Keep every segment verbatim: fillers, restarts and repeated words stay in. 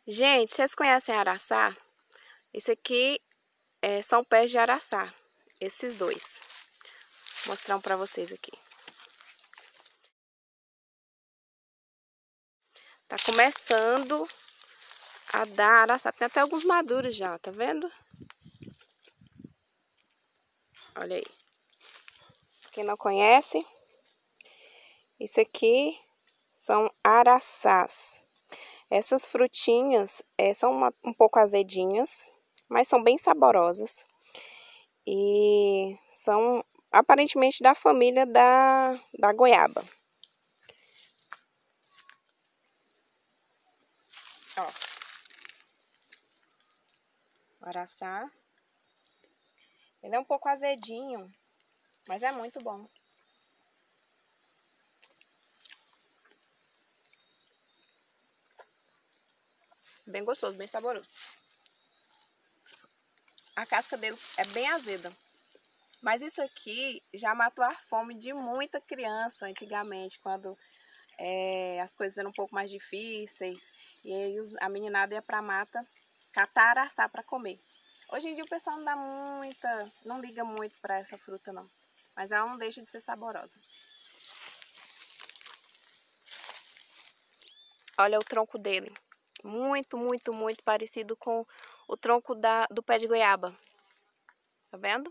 Gente, vocês conhecem araçá? Esse aqui é, são pés de araçá. Esses dois. Vou mostrar um pra vocês aqui. Tá começando a dar araçá. Tem até alguns maduros já, tá vendo? Olha aí. Quem não conhece, isso aqui são araçás. Essas frutinhas é, são uma, um pouco azedinhas, mas são bem saborosas. E são aparentemente da família da, da goiaba. Ó. O araçá. Ele é um pouco azedinho, mas é muito bom. Bem gostoso, bem saboroso. A casca dele é bem azeda. Mas isso aqui já matou a fome de muita criança antigamente, quando é, as coisas eram um pouco mais difíceis. E aí os, a meninada ia pra mata catar araçá para comer. Hoje em dia o pessoal não dá muita, não liga muito para essa fruta não. Mas ela não deixa de ser saborosa. Olha o tronco dele. Muito, muito, muito parecido com o tronco da, do pé de goiaba. Tá vendo?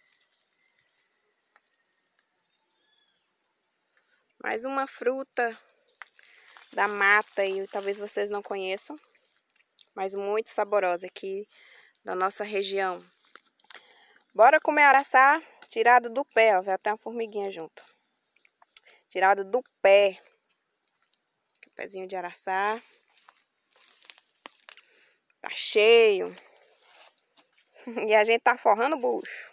Mais uma fruta da mata e talvez vocês não conheçam, mas muito saborosa aqui da nossa região. Bora comer araçá tirado do pé, ó, vai até uma formiguinha junto. Tirado do pé. Aqui, o pezinho de araçá. Tá cheio. E a gente tá forrando o bucho.